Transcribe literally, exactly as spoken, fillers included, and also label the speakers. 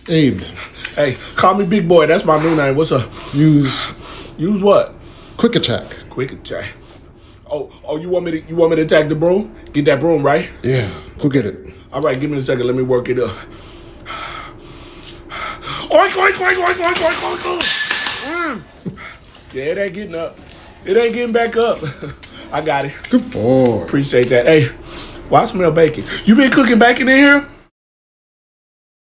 Speaker 1: Abe.
Speaker 2: Hey, call me Big Boy. That's my new name. What's up?
Speaker 1: Use.
Speaker 2: Use what?
Speaker 1: Quick attack.
Speaker 2: Quick attack. Oh, oh, you want me to? You want me to attack the broom? Get that broom, right?
Speaker 1: Yeah. Go get it.
Speaker 2: All right, give me a second. Let me work it up. Oink, oink, oink, oink, oink, oink, oink, oink. Mm. Yeah, it ain't getting up. It ain't getting back up. I got it.
Speaker 1: Good boy.
Speaker 2: Appreciate that. Hey, why I smell bacon? You been cooking bacon in here?